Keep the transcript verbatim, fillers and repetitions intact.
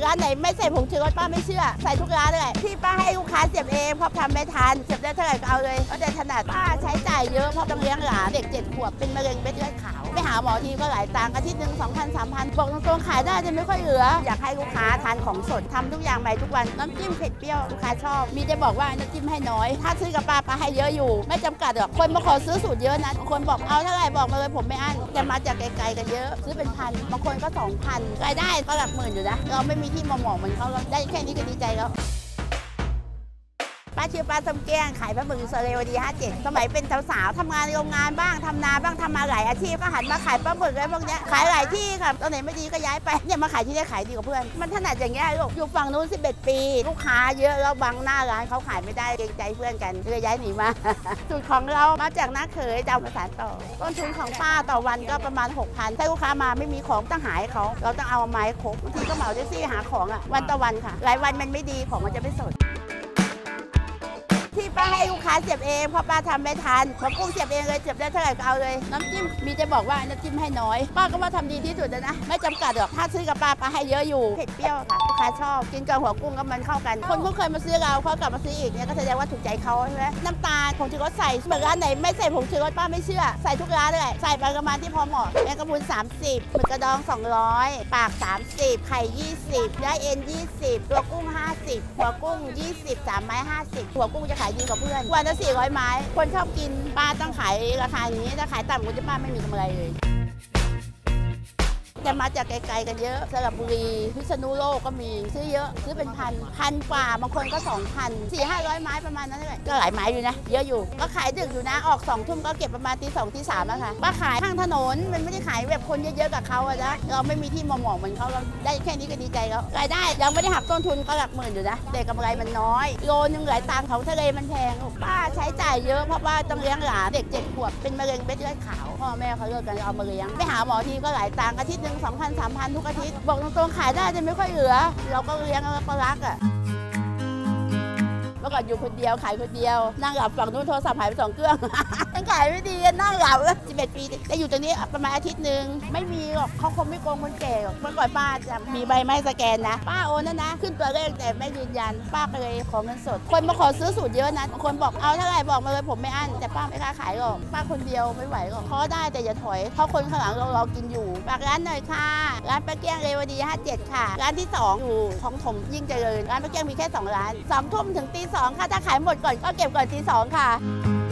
ร้านไหนไม่ใส่ผงชูรสป้าไม่เชื่อใส่ทุกร้านเลยที่ป้าให้ลูกค้าเสียบเองเพราะทำไม่ทันเสียบได้เท่าไหร่ก็เอาเลยก็จะถนัดป้าใช้จ่ายเยอะเพราะต้องเลี้ยงหลานเด็กเจ็ดขวบเป็นมะเร็งเม็ดเลือดขาวไปหาหมอทีก็หลายตังค์อาทิตย์หนึ่งสองพันสามพันบอกตรงๆขายได้จะไม่ค่อยเหลืออยากให้ลูกค้าทานของสดทำทุกอย่างใหม่ทุกวันน้ำจิ้มเผ็ดเปรี้ยวลูกค้าชอบมีจะบอกว่าน้ำจิ้มให้น้อยถ้าซื้อกับป้าป้าให้เยอะอยู่ไม่จำกัดหรอกคนมาขอซื้อสูตรเยอะนะบางคนบอกเอาเท่าไหร่บอกมาเลยผมไม่อั้นแต่มาจากไกลๆกันเยอะซื้อเป็นพันบางคนก็สองพันรายได้ก็หลักหมื่นอยู่นะเราไม่มีที่มาหมอกเหมือนเขาเราได้แค่นี้ก็ดีใจแล้วป้าชื่อป้าส้มแก้งขายปลาหมึกอิสราเอลดีห้าเจ็ดสมัยเป็นสาวๆทำงานในโรงงานบ้างทำนาบ้างทำมาหลายอาชีพก็หันมาขายปลาหมึกอะไรพวกนี้ขายหลายที่ค่ะตอนไหนไม่ดีก็ย้ายไปเนี่ยมาขายที่นี่ขายดีกว่าเพื่อนมันถนัดอย่างเงี้ยลูกอยู่ฝั่งนู้นสิบเอ็ดปีลูกค้าเยอะแล้วบางหน้าร้านเขาขายไม่ได้เกรงใจเพื่อนกันเลยย้ายหนีมาสูตรของเรามาจากน้าเขยจะเอามาสานต่อต้นทุนของป้าต่อวันก็ประมาณ หกพัน ถ้าลูกค้ามาไม่มีของต้องหายเขาเราต้องเอาไม้ครบบางทีก็เหมาแท็กซี่หาของอ่ะวันต่อวันค่ะหลายวันมันไม่ดีของมันจะไม่สดที่ป้าให้ลูกค้าเสียบเองเพราะป้าทำไม่ทันพอกุ้งเสียบเองเลยเสียบได้เท่าไหร่ก็เอาเลยน้ำจิ้มมีจะบอกว่าน้ำจิ้มให้น้อยป้าก็ว่าทำดีที่สุดแล้วนะไม่จำกัดหรอกถ้าซื้อกับป้าป้าให้เยอะอยู่เผ็ดเปรี้ยวค่ะลูกค้าชอบกินกับหัวกุ้งก็มันเข้ากันคนเขาเคยมาซื้อเราเขากลับมาซื้ออีกเนี่ยก็แสดงว่าถูกใจเขาใช่ไหมน้ำตาลผงชูรสใส่เหมือนร้านไหนไม่ใส่ผงชูรสป้าไม่เชื่อใส่ทุกร้านเลยใส่ประมาณที่พอเหมาะแมงกะพรุนสามสิบหมึกกระดองสองร้อยปากสามสิบไข่ยี่สิบเนื้อเอ็นยี่สิบตัวกุ้งห้าสิบหัวกุ้งยี่สิบสามไม้ห้าสิบหัวกุ้งจะขายดีกว่าเพื่อนวันละสี่ร้อยไม้คนชอบกินป้าต้องขายราคาอย่างนี้ถ้าขายต่ำกว่าจะป้าไม่มีกำไรเลยแต่มาจากไกลๆกันเยอะสระบุรีพิษณุโลกก็มีซื้อเยอะซื้อเป็นพันพันกว่าบางคนก็สองพันสี่ห้าร้อยไม้ประมาณนั้นเลยก็หลายไม้อยู่นะเยอะอยู่ก็ขายดึกอยู่นะออกสองทุ่มก็เก็บประมาณตีสองตีสามแล้วค่ะป้าขายข้างถนนมันไม่ได้ขายแบบคนเยอะๆกับเขาอะนะเราไม่มีที่มาหมอกเหมือนเขาเราได้แค่นี้ก็ดีใจแล้วรายได้ยังไม่ได้หักต้นทุนก็หลักหมื่นอยู่นะแต่กำไรมันน้อยโลนึงหลายตังค์ของทะเลมันแพงป้าใช้จ่ายเยอะเพราะว่าต้องเลี้ยงหลานเด็กเจ็ดขวบเป็นมะเร็งเม็ดเลือดขาวพ่อแม่เขาเลิกกันเอามาเลี้ยงไปหาหมอทีก็หลายตังค์อาทิตย์หนึ่งสองพันสามพันทุกอาทิตย์บอกตรงๆขายได้จะไม่ค่อยเหลือเราก็เลี้ยงแล้วก็รักอ่ะเมื่อก่อนอยู่คนเดียวขายคนเดียวนั่งหลับฝั่งนู้นโทรศัพท์หายไปสองเครื่องยังขายไม่ดีนั่งหลับสิบเอ็ดปีได้อยู่ตรงนี้ประมาณอาทิตย์หนึ่งไม่มีหรอกเขาคงไม่โกงคนแก่หรอกเมื่อก่อนป้าจะมีใบไม้สแกนนะป้าโอนนั่นนะขึ้นตัวเลขแต่ไม่ยืนยันป้าก็เลยขอเงินสดคนมาขอซื้อสูตรเยอะนะคนบอกเอาเท่าไหร่บอกมาเลยผมไม่อั้นแต่ป้าไม่กล้าขายหรอกป้าคนเดียวไม่ไหวหรอกขอได้แต่อย่าถอยเพราะคนข้างหลังเรารอกินอยู่ฝากร้านหน่อยค่ะร้านป้าเกี้ยงเรวดีห้าสิบเจ็ดค่ะร้านที่สองอยู่คลองถมยิ่งเจริญร้านป้าเกี้ยงมีแค่สองร้านสองทุ่มถึงตีสองค่ะถ้าขายหมดก่อนก็เก็บก่อนตีสองค่ะ